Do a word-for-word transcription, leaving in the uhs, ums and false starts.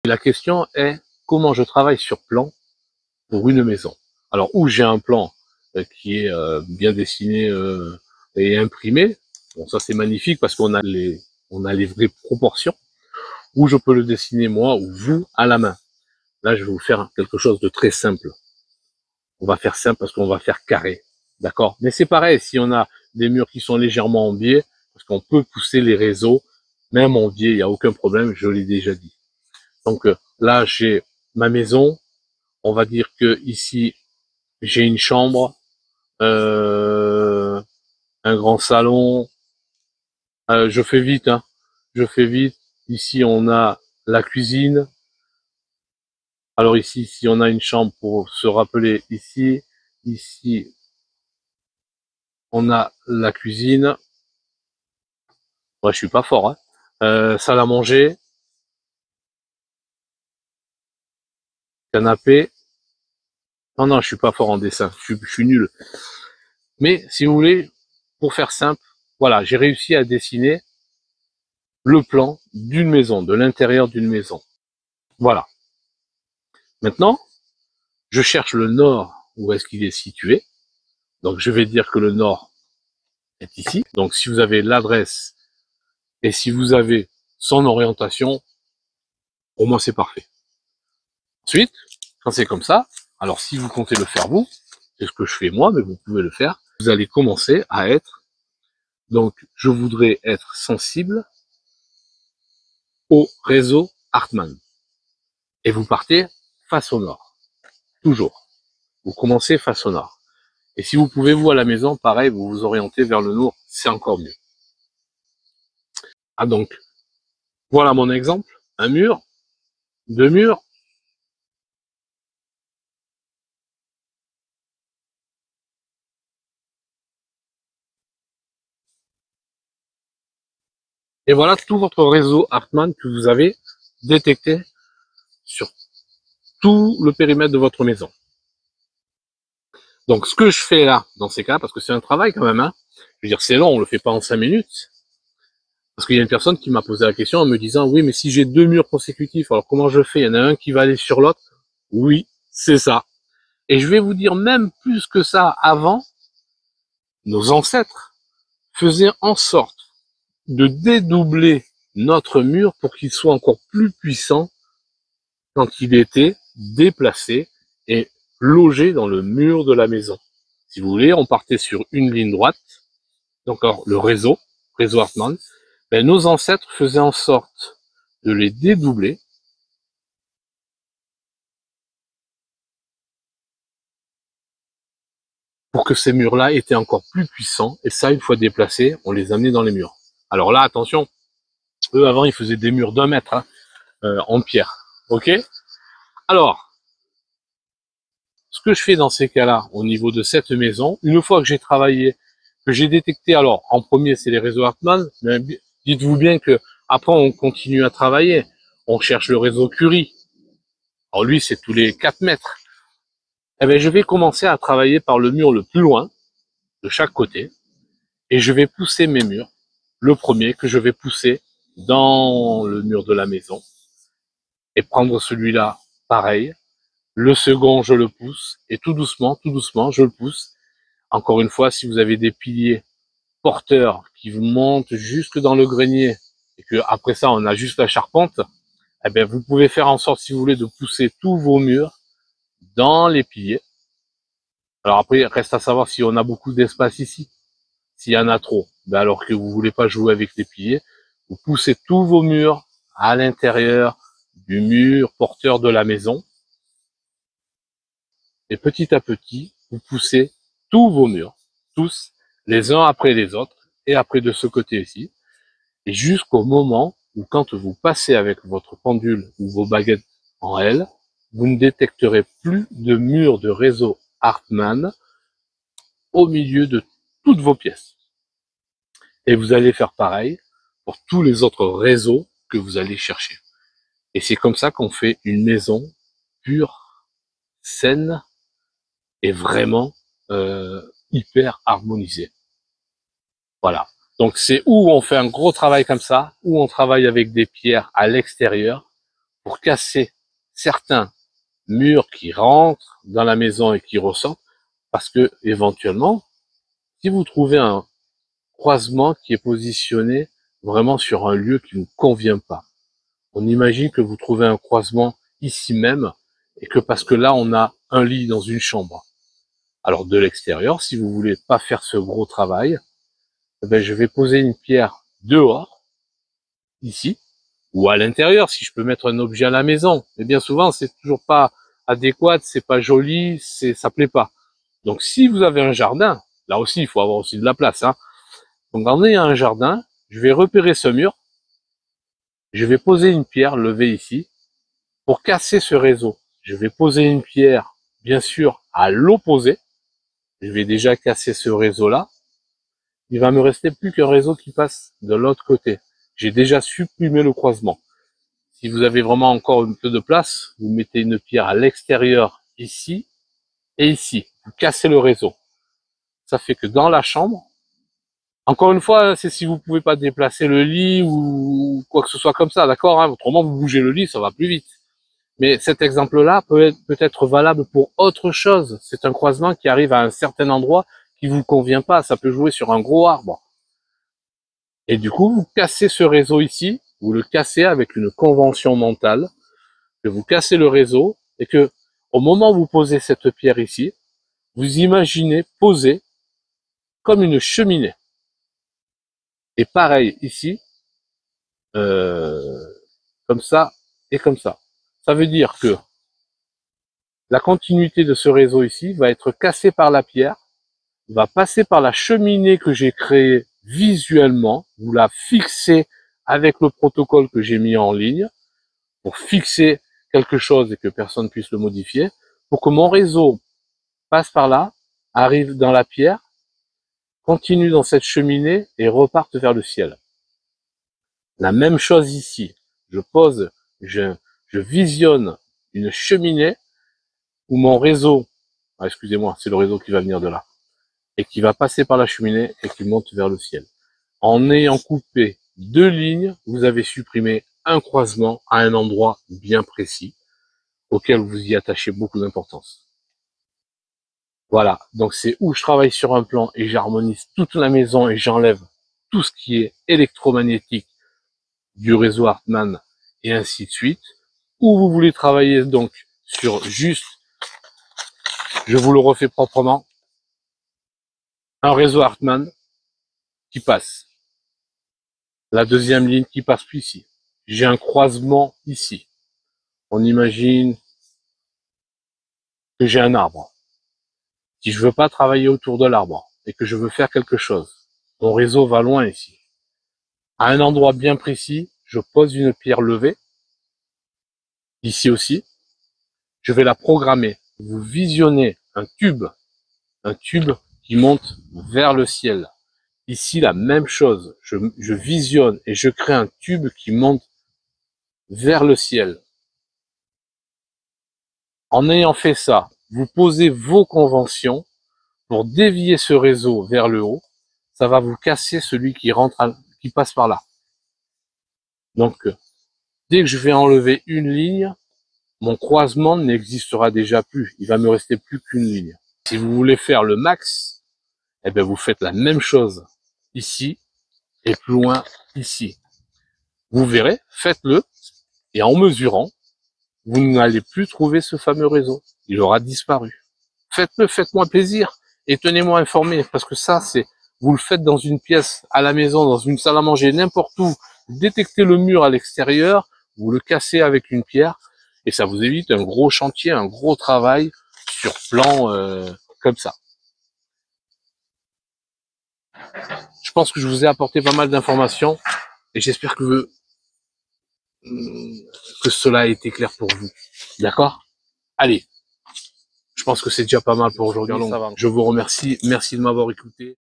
la question est comment je travaille sur plan pour une maison. Alors, où j'ai un plan euh, qui est euh, bien dessiné euh, et imprimé, bon ça c'est magnifique parce qu'on a les on a les vraies proportions, ou je peux le dessiner moi ou vous à la main. Là, je vais vous faire quelque chose de très simple. On va faire simple parce qu'on va faire carré, d'accord? Mais c'est pareil, si on a des murs qui sont légèrement en biais, parce qu'on peut pousser les réseaux, même en biais, il n'y a aucun problème, je l'ai déjà dit. Donc euh, là, j'ai ma maison. On va dire que ici, j'ai une chambre, euh, un grand salon. Euh, je fais vite, hein. Je fais vite. Ici, on a la cuisine. Alors ici, si on a une chambre pour se rappeler ici, ici, on a la cuisine. Ouais, je suis pas fort, hein. Euh, salle à manger, canapé. Non, non, je suis pas fort en dessin. Je suis, je suis nul. Mais si vous voulez, pour faire simple, voilà, j'ai réussi à dessiner le plan d'une maison, de l'intérieur d'une maison. Voilà. Maintenant, je cherche le nord, où est-ce qu'il est situé. Donc, je vais dire que le nord est ici. Donc, si vous avez l'adresse et si vous avez son orientation, pour moi, c'est parfait. Ensuite, quand c'est comme ça, alors si vous comptez le faire vous, c'est ce que je fais moi, mais vous pouvez le faire, vous allez commencer à être, donc, je voudrais être sensible au réseau Hartmann. Et vous partez face au nord. Toujours. Vous commencez face au nord. Et si vous pouvez, vous, à la maison, pareil, vous vous orientez vers le nord, c'est encore mieux. Ah donc, voilà mon exemple. Un mur, deux murs. Et voilà tout votre réseau Hartmann que vous avez détecté sur tout le périmètre de votre maison. Donc, ce que je fais là, dans ces cas, parce que c'est un travail quand même, hein. Je veux dire, c'est long, on le fait pas en cinq minutes. Parce qu'il y a une personne qui m'a posé la question en me disant, oui, mais si j'ai deux murs consécutifs, alors comment je fais? Il y en a un qui va aller sur l'autre. Oui, c'est ça. Et je vais vous dire même plus que ça, avant, nos ancêtres faisaient en sorte de dédoubler notre mur pour qu'il soit encore plus puissant quand il était déplacé et logé dans le mur de la maison. Si vous voulez, on partait sur une ligne droite, donc alors, le réseau, réseau Hartmann, ben, nos ancêtres faisaient en sorte de les dédoubler pour que ces murs-là étaient encore plus puissants, et ça, une fois déplacés, on les amenait dans les murs. Alors là, attention, eux, avant, ils faisaient des murs d'un mètre, hein, euh, en pierre, ok? Alors, ce que je fais dans ces cas-là, au niveau de cette maison, une fois que j'ai travaillé, que j'ai détecté, alors, en premier, c'est les réseaux Hartmann, mais dites-vous bien que après, on continue à travailler, on cherche le réseau Curie. Alors lui, c'est tous les quatre mètres. Eh bien, je vais commencer à travailler par le mur le plus loin, de chaque côté, et je vais pousser mes murs. Le premier que je vais pousser dans le mur de la maison, et prendre celui-là pareil. Le second, je le pousse, et tout doucement, tout doucement, je le pousse. Encore une fois, si vous avez des piliers porteurs qui vous montent jusque dans le grenier, et que après ça, on a juste la charpente, eh bien, vous pouvez faire en sorte, si vous voulez, de pousser tous vos murs dans les piliers. Alors après, reste à savoir si on a beaucoup d'espace ici. S'il y en a trop, ben alors que vous voulez pas jouer avec les piliers, vous poussez tous vos murs à l'intérieur du mur porteur de la maison. Et petit à petit, vous poussez tous vos murs, tous, les uns après les autres, et après de ce côté ici, et jusqu'au moment où quand vous passez avec votre pendule ou vos baguettes en L, vous ne détecterez plus de mur de réseau Hartmann au milieu de toutes vos pièces. Et vous allez faire pareil pour tous les autres réseaux que vous allez chercher. Et c'est comme ça qu'on fait une maison pure, saine et vraiment euh, hyper harmonisée. Voilà. Donc c'est où on fait un gros travail comme ça, où on travaille avec des pierres à l'extérieur, pour casser certains murs qui rentrent dans la maison et qui ressortent, parce que éventuellement, si vous trouvez un croisement qui est positionné vraiment sur un lieu qui ne convient pas, on imagine que vous trouvez un croisement ici même, et que parce que là on a un lit dans une chambre. Alors de l'extérieur, si vous voulez pas faire ce gros travail, eh ben, je vais poser une pierre dehors, ici, ou à l'intérieur, si je peux mettre un objet à la maison. Mais bien souvent, c'est toujours pas adéquat, c'est pas joli, c'est, ça plaît pas. Donc si vous avez un jardin, là aussi, il faut avoir aussi de la place, hein. Donc en ayant un jardin, je vais repérer ce mur, je vais poser une pierre levée ici, pour casser ce réseau. Je vais poser une pierre, bien sûr, à l'opposé. Je vais déjà casser ce réseau-là. Il va me rester plus qu'un réseau qui passe de l'autre côté. J'ai déjà supprimé le croisement. Si vous avez vraiment encore un peu de place, vous mettez une pierre à l'extérieur, ici et ici. Vous cassez le réseau. Ça fait que dans la chambre, encore une fois, c'est si vous pouvez pas déplacer le lit ou quoi que ce soit comme ça, d'accord, hein, autrement vous bougez le lit, ça va plus vite. Mais cet exemple-là peut être, peut être valable pour autre chose. C'est un croisement qui arrive à un certain endroit qui vous convient pas. Ça peut jouer sur un gros arbre. Et du coup, vous cassez ce réseau ici, vous le cassez avec une convention mentale, que vous cassez le réseau et que, au moment où vous posez cette pierre ici, vous imaginez poser comme une cheminée. Et pareil ici, euh, comme ça et comme ça. Ça veut dire que la continuité de ce réseau ici va être cassée par la pierre, va passer par la cheminée que j'ai créée visuellement, vous la fixez avec le protocole que j'ai mis en ligne, pour fixer quelque chose et que personne puisse le modifier, pour que mon réseau passe par là, arrive dans la pierre, continue dans cette cheminée et reparte vers le ciel. La même chose ici, je pose, je, je visionne une cheminée où mon réseau, ah, excusez-moi, c'est le réseau qui va venir de là, et qui va passer par la cheminée et qui monte vers le ciel. En ayant coupé deux lignes, vous avez supprimé un croisement à un endroit bien précis, auquel vous y attachez beaucoup d'importance. Voilà, donc c'est où je travaille sur un plan et j'harmonise toute la maison et j'enlève tout ce qui est électromagnétique du réseau Hartmann et ainsi de suite. Ou vous voulez travailler donc sur juste, je vous le refais proprement, un réseau Hartmann qui passe. La deuxième ligne qui passe plus ici. J'ai un croisement ici. On imagine que j'ai un arbre. Si je veux pas travailler autour de l'arbre et que je veux faire quelque chose, mon réseau va loin ici. À un endroit bien précis, je pose une pierre levée. Ici aussi, je vais la programmer. Vous visionnez un tube, un tube qui monte vers le ciel. Ici, la même chose. Je, je visionne et je crée un tube qui monte vers le ciel. En ayant fait ça, vous posez vos conventions pour dévier ce réseau vers le haut. Ça va vous casser celui qui rentre, à, qui passe par là. Donc, dès que je vais enlever une ligne, mon croisement n'existera déjà plus. Il va me rester plus qu'une ligne. Si vous voulez faire le max, eh bien vous faites la même chose ici et plus loin ici. Vous verrez, faites-le et en mesurant, vous n'allez plus trouver ce fameux réseau. Il aura disparu. Faites-le, faites-moi plaisir et tenez-moi informé parce que ça, c'est vous le faites dans une pièce, à la maison, dans une salle à manger, n'importe où. Vous détectez le mur à l'extérieur, vous le cassez avec une pierre et ça vous évite un gros chantier, un gros travail sur plan euh, comme ça. Je pense que je vous ai apporté pas mal d'informations et j'espère que, que cela a été clair pour vous. D'accord? Allez, je pense que c'est déjà pas mal pour aujourd'hui. Je vous remercie. Merci de m'avoir écouté.